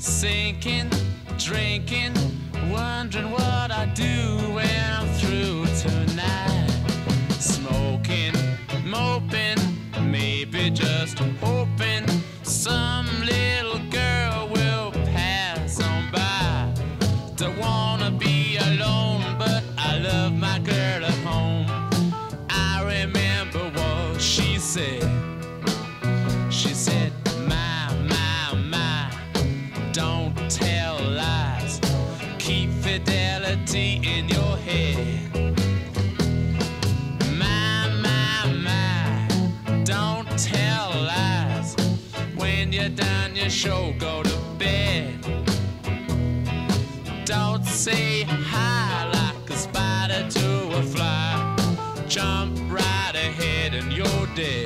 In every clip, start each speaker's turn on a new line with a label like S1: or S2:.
S1: sinking, drinking, wondering what I do when I'm through tonight. Smoking, moping, maybe just hoping some little girl will pass on by. Don't wanna be alone, but I love my girl at home. I remember what she said. She said, my, don't tell lies. Keep fidelity in your head. My, don't tell lies. When you're done your show, go to bed. Don't say hi like a spider to a fly. Jump right ahead and you're dead.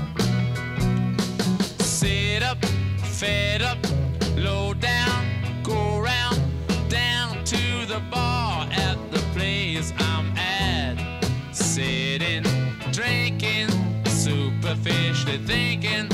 S1: Sit up, fed up, low down, go round, down to the bar at the place I'm at. Sitting, drinking, superficially thinking